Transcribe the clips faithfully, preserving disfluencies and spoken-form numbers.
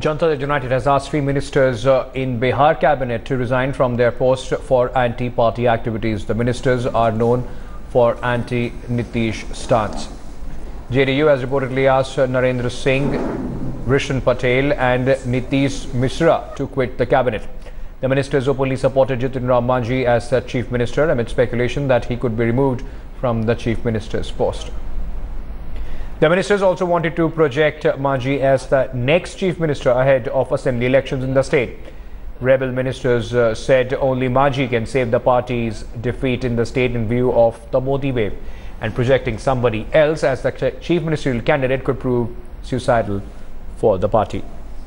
Janata Dal United has asked three ministers uh, in Bihar cabinet to resign from their post for anti-party activities. The ministers are known for anti-Nitish stance. J D U has reportedly asked uh, Narendra Singh, Rishan Patel and Nitish Mishra to quit the cabinet. The ministers openly supported Jitin Ram Manjhi as the chief minister amid speculation that he could be removed from the chief minister's post. The ministers also wanted to project Manjhi as the next chief minister ahead of assembly elections in the state. Rebel ministers uh, said only Manjhi can save the party's defeat in the state in view of the Modi wave, and projecting somebody else as the chief ministerial candidate could prove suicidal for the party.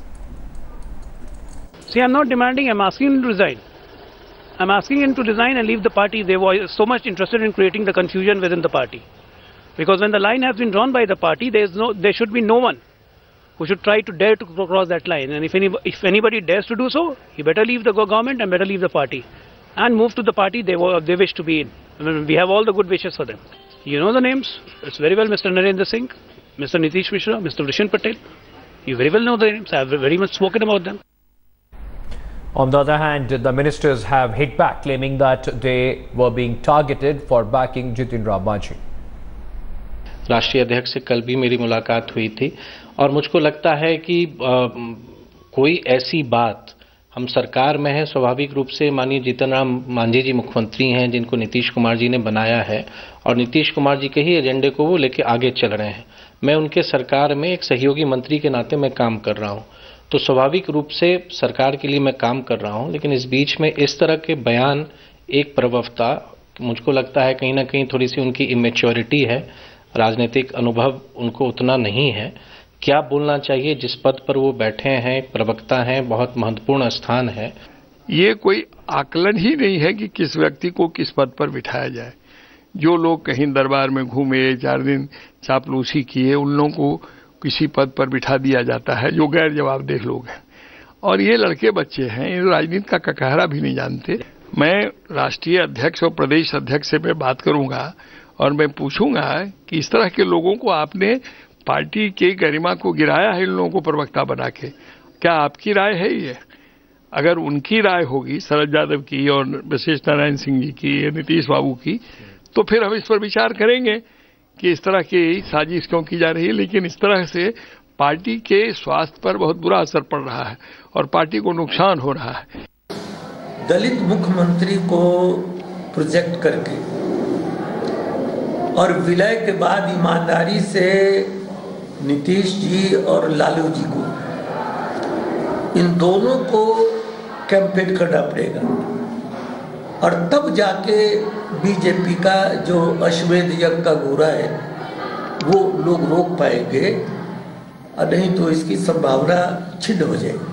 See, I'm not demanding, I'm asking him to resign. I'm asking him to resign and leave the party. They were so much interested in creating the confusion within the party. Because when the line has been drawn by the party, there is no, there should be no one who should try to dare to cross that line. And if, any, if anybody dares to do so, he better leave the government and better leave the party and move to the party they, were, they wish to be in. I mean, we have all the good wishes for them. You know the names. It's very well Mister Narendra Singh, Mister Nitish Mishra, Mister Rishan Patel. You very well know the names. I have very much spoken about them. On the other hand, the ministers have hit back, claiming that they were being targeted for backing Jitin Ram Manjhi. राष्ट्रीय अध्यक्ष से कल भी मेरी मुलाकात हुई थी और मुझको लगता है कि आ, कोई ऐसी बात हम सरकार में है, स्वाभाविक रूप से माननीय जीतन राम मांझी जी मुख्यमंत्री हैं जिनको नीतीश कुमार जी ने बनाया है और नीतीश कुमार जी के ही एजेंडे को वो लेके आगे चल रहे हैं। मैं उनके सरकार में एक सहयोगी मंत्री के नाते मैं काम कर रहा हूं, तो स्वाभाविक रूप से सरकार के लिए मैं काम कर रहा हूं, लेकिन इस बीच में इस तरह के बयान, एक प्रवक्ता, मुझको लगता है कहीं ना कहीं थोड़ी सी उनकी इमेच्योरिटी है, राजनीतिक अनुभव उनको उतना नहीं है। क्या बोलना चाहिए जिस पद पर वो बैठे हैं, प्रवक्ता हैं, बहुत महत्वपूर्ण स्थान है। ये कोई आकलन ही नहीं है कि किस व्यक्ति को किस पद पर बिठाया जाए। जो लोग कहीं दरबार में घूमे, चार दिन चापलूसी किए, उन लोगों को किसी पद पर बिठा दिया जाता है जो गैर जवाबदेह लोग हैं। और ये लड़के बच्चे हैं, इन राजनीति का ककहरा भी नहीं जानते। मैं राष्ट्रीय अध्यक्ष और प्रदेश अध्यक्ष से मैं बात करूंगा और मैं पूछूंगा कि इस तरह के लोगों को आपने पार्टी के गरिमा को गिराया है, इन लोगों को प्रवक्ता बना के। क्या आपकी राय है ये? अगर उनकी राय होगी, शरद यादव की और वशिष्ठ नारायण सिंह जी की, नीतीश बाबू की, तो फिर हम इस पर विचार करेंगे कि इस तरह की साजिश क्यों की जा रही है। लेकिन इस तरह से पार्टी के स्वास्थ्य पर बहुत बुरा असर पड़ रहा है और पार्टी को नुकसान हो रहा है। दलित मुख्यमंत्री को प्रोजेक्ट करके और विलय के बाद ईमानदारी से नीतीश जी और लालू जी को, इन दोनों को कैंपेन करना पड़ेगा और तब जाके बीजेपी का जो अश्वमेध यज्ञ का घोड़ा है वो लोग रोक पाएंगे, और नहीं तो इसकी संभावना छिन्न हो जाएगी।